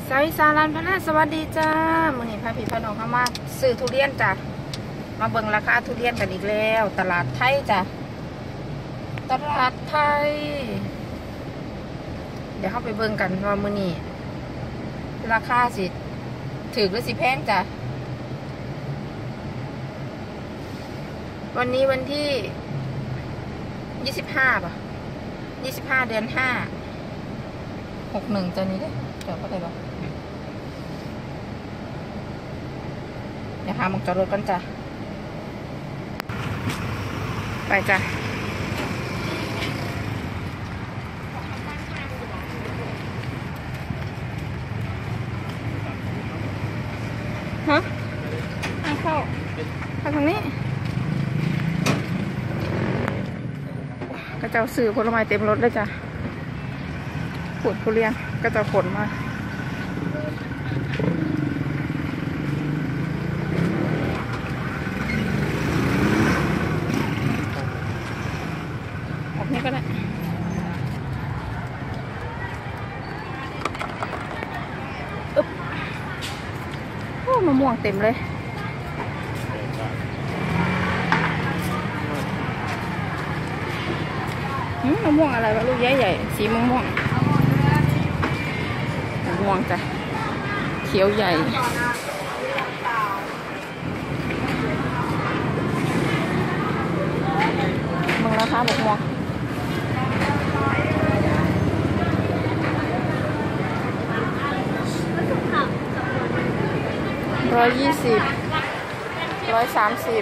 สวัสดีสารันพนาสวัสดีจ้ามื้อนี้พาพี่พาน้องเข้ามาซื้อทุเรียนจ้ะมาเบิ่งราคาทุเรียนกันอีกแล้วตลาดไทยจ้ะตลาดไทยเดี๋ยวเข้าไปเบิ่งกันว่ามื้อนี้ราคาสิถูกหรือสิแพงจ้ะวันนี้วันที่25ป่ะ25 เดือน 5 61ตัวนี้เด้เดี๋ยวก็ได้บ่เดี๋ยวหาหมองจอดรถกันจ้ะไปจ้ะฮะเข้าทางนี้ก็จะซื้อผลไม้เต็มรถเลยจ้ะขนทุเรียนก็จะขนมาออกนี้ก็ได้อึ๊บโอ้มะม่วงเต็มเลยมะม่วงอะไรวะลูกใหญ่ๆสีม่วงจ้ะเขียวใหญ่มึงราคาบอกม่วง120 130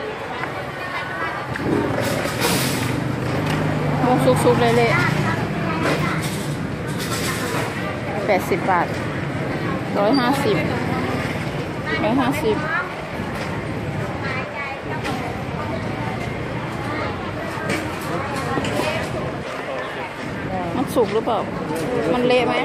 ม่วงสุกๆเละๆ80 บาท 150 มันสุกหรือเปล่ามันเละไหม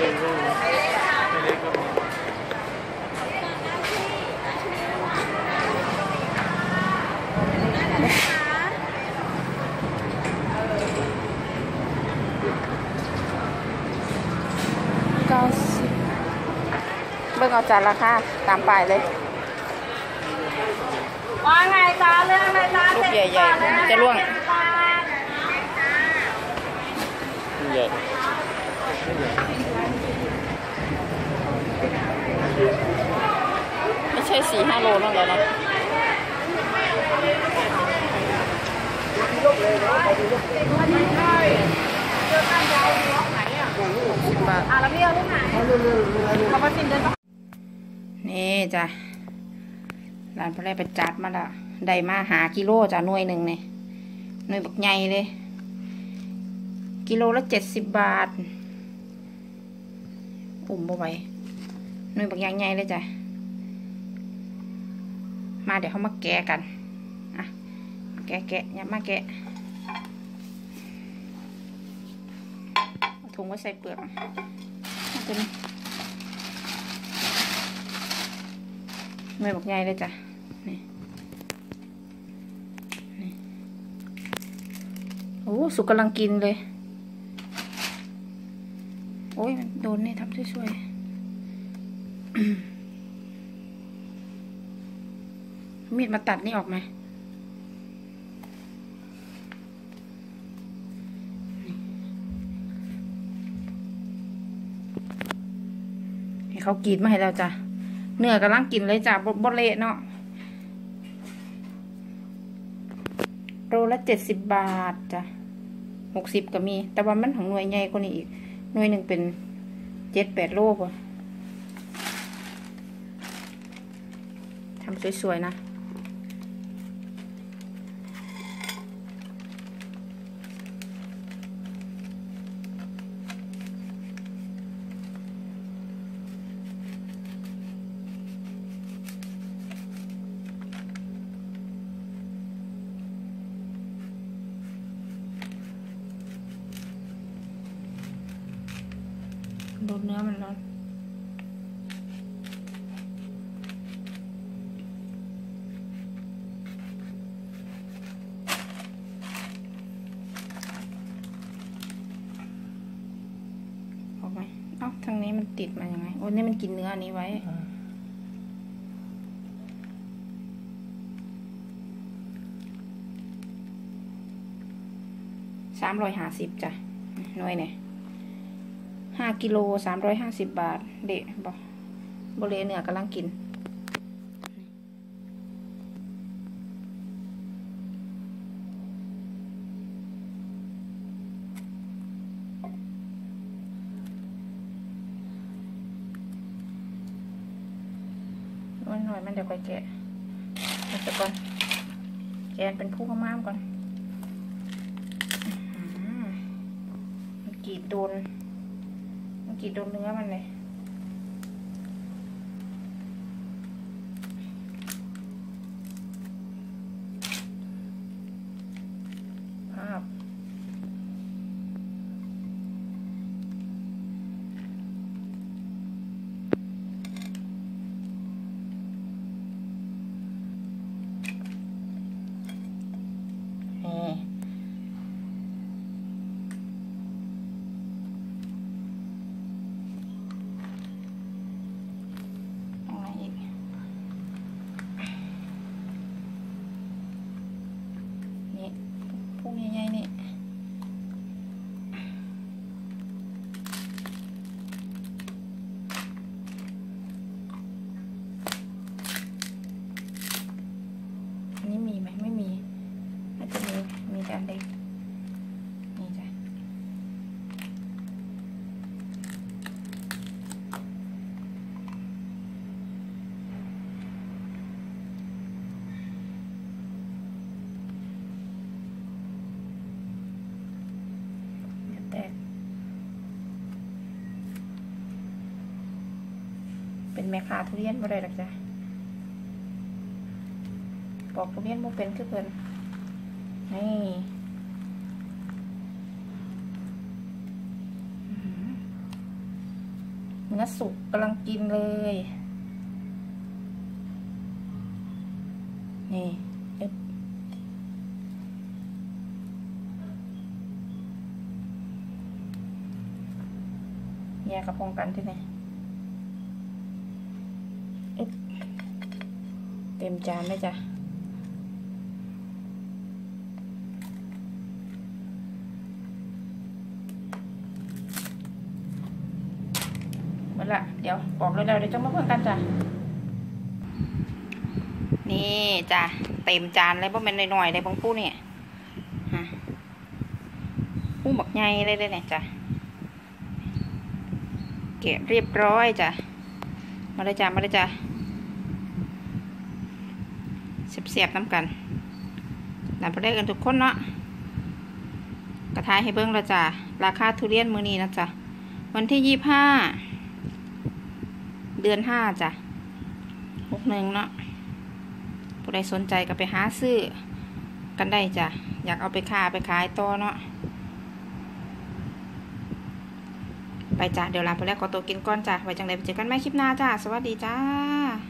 เบิ่งเอาจานราคาตามป้ายเลยว่าไงจ้าเรื่องอะไรจ้าลูกใหญ่ๆจะร่วงใหญ่ไม่ใช่4-5 โลนั่นแล้วนะ10 บาทแล้วพี่เอาลูกไหนเขามาชิมเดินนี่จ้ะร้านพระแรกไปจัดมาละได้มาหากิโลจ้ะหน่วยหนึ่งเนี่ยหน่วยบักใหญ่เลยกิโลละ70 บาทปุ่มบ่ไหวหน่วยบักใหญ่เลยจ้ะมาเดี๋ยวเขามาแกะกันอ่ะแกะอย่ามาแกะถุงไว้ใส่เปลือกเป็นหน่วยบักใหญ่เลยจ้ะนี่โอ้สุกกำลังกินเลยโอ้ยมันโดนเนี่ยทำช่วยมีดมาตัดนี่ออกไหมให้เขากรีดมาให้เราจ้ะเนื้อกำลังกินเลยจ้ะบดเละเนาะโลละ70 บาทจ้ะ60ก็มีแต่ว่ามันของหน่วยใหญ่กว่านี้อีกหน่วยหนึ่งเป็น7-8 โลป่ะทำสวยๆนะโดนเนื้อมันร้อนทางนี้มันติดมายังไงโอ้นี่มันกินเนื้ออันนี้ไว้350จ้ะหน่วยเนี่ย5 กิโล350 บาทเด็บอกบริเนื้อกำลังกินมันหน่อยมันเดี๋ยวค่อยแกะเอาไปก่อนแกนเป็นผู้ข้ามก่อนมันกรีดโดนเนื้อมันเลยภาพพวกใหญ่ๆนี่อันนี้มีไหมไม่มีน่าจะมีแต่อันเล็กนี่จ้ะเป็นแม่ค้าทุเรียนบ่ได้หรอกจ้ะปอกทุเรียนบ่เป็นคือเพิ่นนี่เนื้อสุกกำลังกินเลยนี่แยกกระพงกันที่ไหนเต็มจานเลยจ้ะหมดละเดี๋ยวปอกเร็วๆเดี๋ยวจะมาเพิ่มกันจ้ะนี่จ้ะเต็มจานเลยเพราะมันหน่อยๆเลยบางผู้เนี่ยฮะผู้บักใหญ่เลยเนี่ยจ้ะเก็บเรียบร้อยจ้ะมาเลยจ้ะเสียบๆน้ำกันนำไปได้กันทุกคนเนาะกระทายให้เบิ้งแล้วจ้ะราคาทุเรียนมื้อนี้นะจ้ะวันที่25 เดือน 5จ้ะ61เนาะผู้ใดสนใจก็ไปหาซื้อกันได้จ้ะอยากเอาไปขายต่อเนาะไปจ้ะเดี๋ยวลาไปแล้วขอตัวกินก่อนจ้ะไว้จังไดไปเจอกันใหม่คลิปหน้าจ้ะสวัสดีจ้า